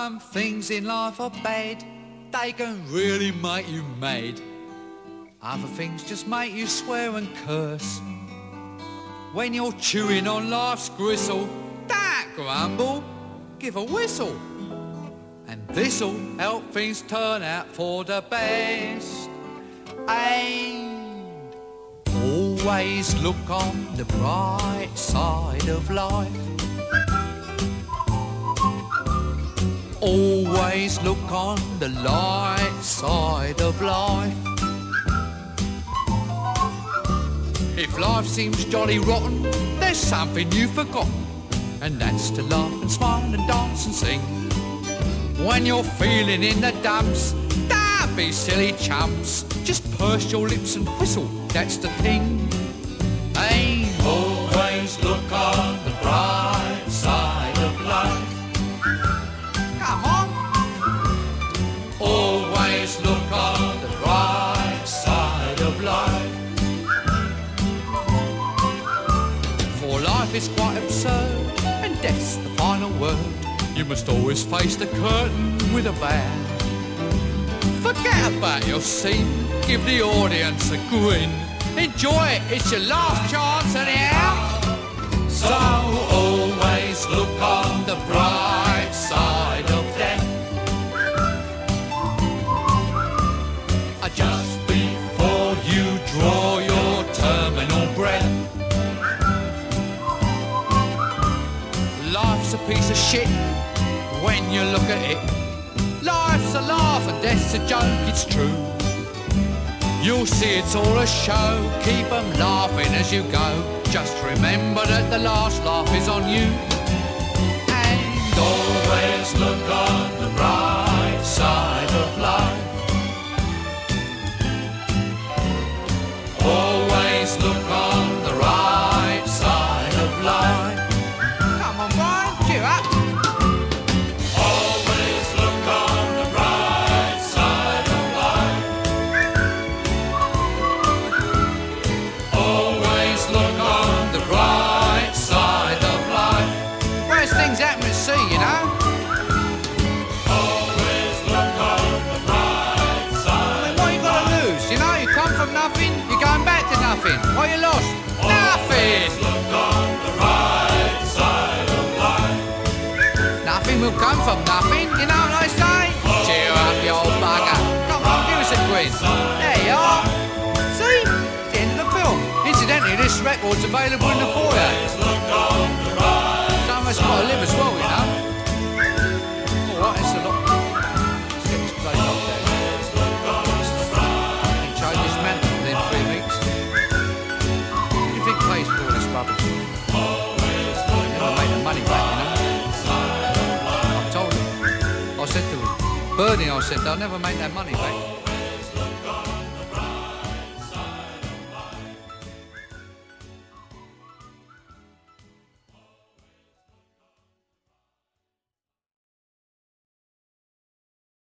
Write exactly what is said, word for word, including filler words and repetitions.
Some things in life are bad, they can really make you mad. Other things just make you swear and curse. When you're chewing on life's gristle, don't grumble, give a whistle. And this'll help things turn out for the best. And always look on the bright side of life. Always look on the light side of life. If life seems jolly rotten, there's something you've forgotten, and that's to laugh and smile and dance and sing. When you're feeling in the dumps, don't be silly chumps. Just purse your lips and whistle, that's the thing. Hey, always look on the bright side of life. Come on. Always look on the bright side of life. For life is quite absurd, and death's the final word. You must always face the curtain with a bow. Forget about your scene, give the audience a grin. Enjoy it, it's your last chance anyhow. So always look on the bright side of death. Just before you draw your terminal breath. Life's a piece of shit when you look at it. Life's a laugh and death's a joke, it's true. You'll see it's all a show, keep them laughing as you go. Just remember that the last laugh is on you. And always look on the bright side of life. Always look on the right side of life. Come on, Brian, cheer up. Always look on the right side of life. Always look on the right side of life. Worst things happen at sea, you know. Always look on the right side. I mean, what you got to lose? You know, you come from nothing, you're going back to nothing. What you lost? Nothing. Look on the right side of life. Nothing will come from nothing, you know what I say? Cheer up, you old bugger. Come on, give us a quiz. There you are. See? It's the end of the film. Incidentally, this record's available in the foyer. Someone's got to live as well, you know. Alright, it's a lot. Let's get this place locked down. And change this mantle within three weeks. What do you think pays for all this rubbish? Never make the money back, you know. I told him. I said to him, Bernie, I said, they'll never make that money back.